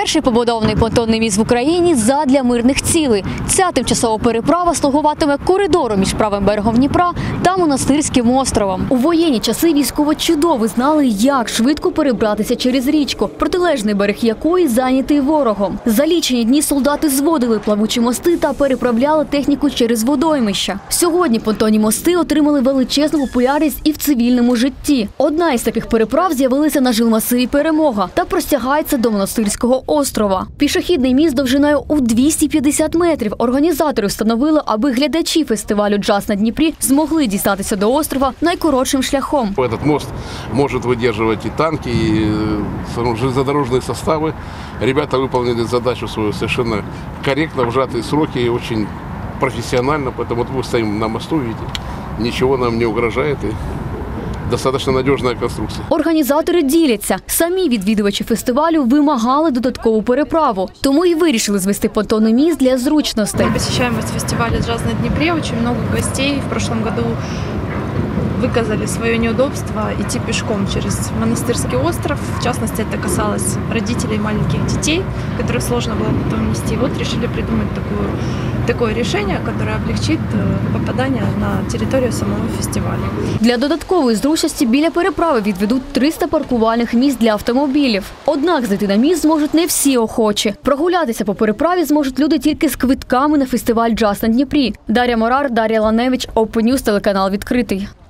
Перший побудований понтонний міст в Україні задля мирних цілей. Ця тимчасова переправа слугуватиме коридором між правим берегом Дніпра та Монастирським островом. У воєнні часи військово-чудови знали, як швидко перебратися через річку, протилежний берег якої зайнятий ворогом. За лічені дні солдати зводили плавучі мости та переправляли техніку через водоймища. Сьогодні понтонні мости отримали величезну популярність і в цивільному житті. Одна із таких переправ з'явилася на жилмасиві «Перемога» та простягається до Монастирського острова. Пішохідний міст довжиною у 250 метрів організатори встановили, аби глядачі фестивалю «Джаз на Дніпрі» змогли дістатися до острова найкоротшим шляхом. Этот мост может выдерживать и танки, и железнодорожные составы. Ребята выполнили задачу свою совершенно корректно, в сжатые сроки и очень профессионально. Поэтому вот мы стоим на мосту, видите, ничего нам не угрожает. И достаточно надежная конструкция. Організатори діляться. Самі відвідувачі фестивалю вимагали додаткову переправу. Тому і вирішили звести понтонний міст для зручностей. Посещаемость фестиваля «Джаз на Днепре», очень много гостей. В прошлом году выказали свое неудобство идти пешком через Монастырский остров. В частности, это касалось родителей маленьких детей, которых сложно было потом нести. Вот решили придумать такое решение, которое облегчит попадание на территорию самого фестиваля. Для додаткової зручності біля переправи відведуть 300 паркувальних місць для автомобілів. Однак зайти на міст зможуть не всі охочі. Прогулятися по переправі зможуть люди тільки з квитками на фестиваль «Джаз на Дніпрі». Дар'я Морар, Дар'я Ланевич, Open News, телеканал «Відкритий».